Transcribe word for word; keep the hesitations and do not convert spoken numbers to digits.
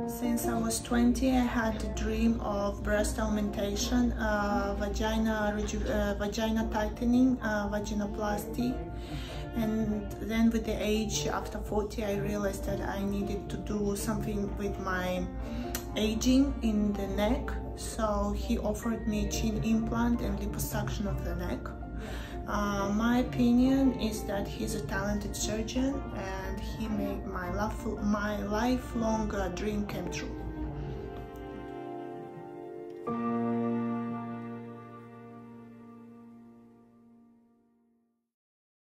Since I was twenty, I had the dream of breast augmentation, uh, vagina, uh, vagina tightening, uh, vaginoplasty. And then with the age, after forty, I realized that I needed to do something with my aging in the neck. So he offered me chin implant and liposuction of the neck. Uh, my opinion is that he's a talented surgeon and he made my, life, my lifelong uh, dream come true.